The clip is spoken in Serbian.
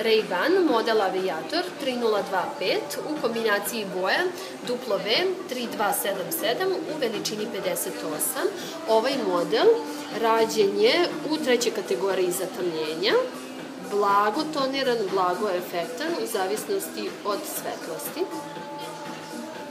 Ray-Ban model Aviator 3025 u kombinaciji boja W3277 u veličini 58. Ovaj model rađen je u trećoj kategoriji zatamljenja, blago toniran, blago efektan u zavisnosti od svetlosti.